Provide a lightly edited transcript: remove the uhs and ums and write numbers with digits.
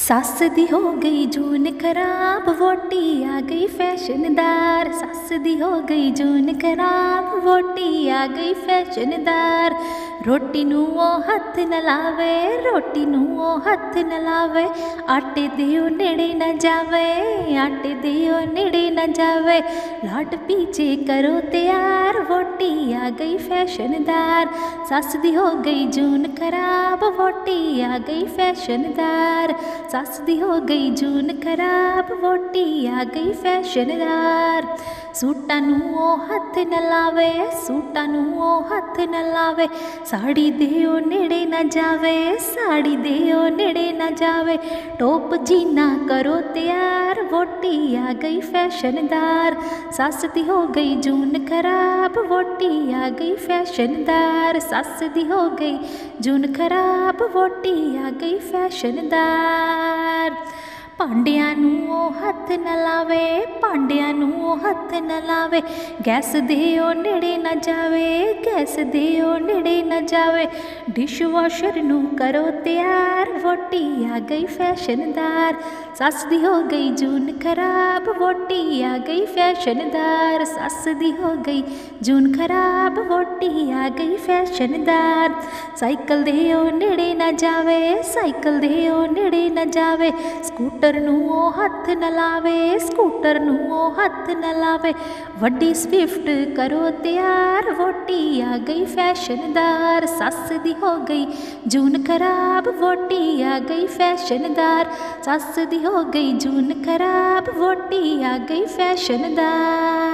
सस दी हो गई जून खराब, वोटी आ गई फैशनदार। सस दी हो गई जून खराब, वोटी आ गई फैशनदार। रोटी नूं ओ हथ न लावे, रोटी नूं ओ हथ न लावे। आटे दे ओ नेड़े न जावे, आटे दे ओ नेड़े न जावे। लाट पीछे करो तैयार, वोटी आ गई फैशनदार। सस दी हो गई जून खराब, वोटी आ गई फैशनदार। सस दी हो गई जून खराब, वोटी आ गई फैशनदार। सूटां नूं ओ हथ न लावे, सूटां नूं ओ हथ न लावे। साड़ी दे ओ नेड़े न जावे, साड़ी दे ओ नेड़े न जावे। टॉप जीना करो तैयार, वोटी आ गई फैशनदार। सस दी हो गई जून खराब, वोटी आ गई फैशनदार। सस दी हो गई जून खराब, वोटी आ गई फैशनदार। भांडियां नूं ओ हथ न लावे, भांडियां नूं ओ हथ न लावे। गैस दे ओ नेड़े न जावे, गैस दे ओ नेड़े न जावे। डिश वॉशर नूं करो तैयार, वोटी आ गई फैशनदार। सस दी हो गई जून खराब, वोटी आ गई फैशनदार। सस दी हो गई जून खराब, वोटी आ गई फैशनदार। साइकिल दे ओ नेड़े न जावे, साइकिल दे ओ नेड़े न जावे। स्कूटर नूं ओ हथ न लावे, स्कूटर नूं ओ हथ न लावे। वड्डी स्विफ्ट करो तैयार, वोटी आ गई फैशनदार। सस दी हो गई जून खराब, वोटी आ गई फैशनदार। सस दी हो गई जून खराब, वोटी आ गई फैशनदार।